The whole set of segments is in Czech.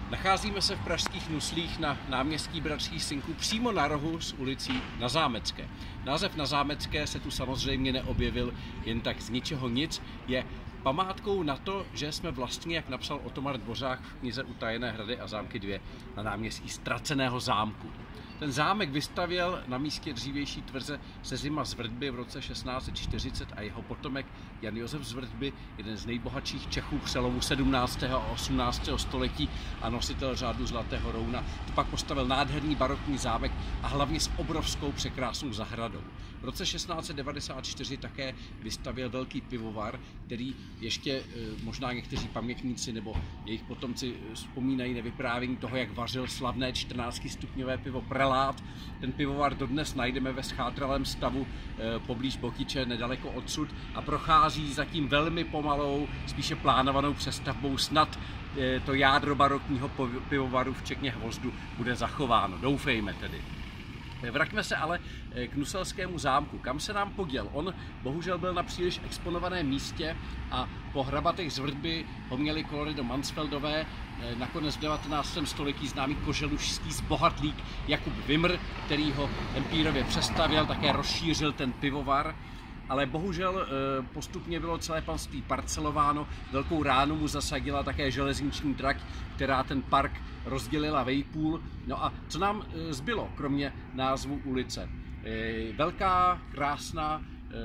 Nacházíme se v pražských Nuslích na náměstí Bratří Synků přímo na rohu s ulicí Na Zámecké. Název Na Zámecké se tu samozřejmě neobjevil jen tak z ničeho nic, je památkou na to, že jsme vlastně, jak napsal Otomar Dvořák v knize Utajené hrady a zámky 2, na náměstí Ztraceného zámku. Ten zámek vystavěl na místě dřívější tvrze Sezima z Vrdby v roce 1640 a jeho potomek Jan Josef z Vrdby, jeden z nejbohatších Čechů přelomu 17. a 18. století a nositel řádu Zlatého rouna, pak postavil nádherný barokní zámek a hlavně s obrovskou překrásnou zahradou. V roce 1694 také vystavěl velký pivovar, který ještě možná někteří pamětníci nebo jejich potomci vzpomínají na vyprávění toho, jak vařil slavné 14stupňové pivo Prelát. Ten pivovar dodnes najdeme ve schátralém stavu poblíž Bokyče, nedaleko odsud, a prochází zatím velmi pomalou, spíše plánovanou přestavbou. Snad to jádro barokního pivovaru, včetně hvozdu, bude zachováno. Doufejme tedy. Vraťme se ale k Nuselskému zámku. Kam se nám poděl? On bohužel byl na příliš exponovaném místě a po hrabatech z Vrdby ho měli kolory do Mansfeldové. Nakonec v 19. století známý koželušský zbohatlík Jakub Vimr, který ho empírově přestavěl, také rozšířil ten pivovar. Ale bohužel postupně bylo celé panství parcelováno, velkou ránu mu zasadila také železniční trať, která ten park rozdělila vejpůl. No a co nám zbylo, kromě názvu ulice? Velká, krásná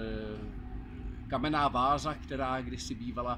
kamenná váza, která kdysi bývala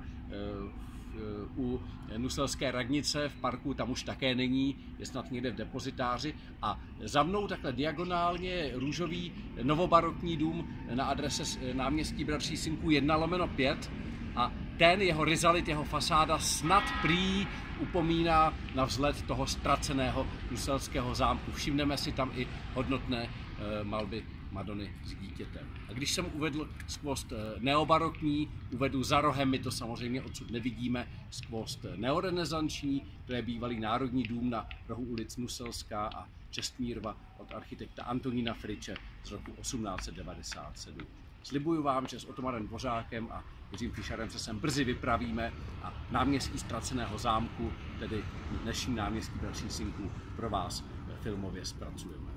u Nuselské radnice v parku, tam už také není, je snad někde v depozitáři, a za mnou takhle diagonálně růžový novobarokní dům na adrese náměstí Bratří Synků 1/5 a ten jeho rizalit, jeho fasáda snad prý upomíná na vzhled toho ztraceného Nuselského zámku. Všimneme si tam i hodnotné malby Madony s dítětem. A když jsem uvedl skvost neobarokní, uvedu za rohem, my to samozřejmě odsud nevidíme, skvost neorenesanční, to je bývalý Národní dům na rohu ulic Nuselská a Čestmírova od architekta Antonína Friče z roku 1897. Slibuju vám, že s Otomarem Dvořákem a Jiřím Fišerem se sem brzy vypravíme a náměstí Ztraceného zámku, tedy dnešní náměstí Bratří Synků, pro vás filmově zpracujeme.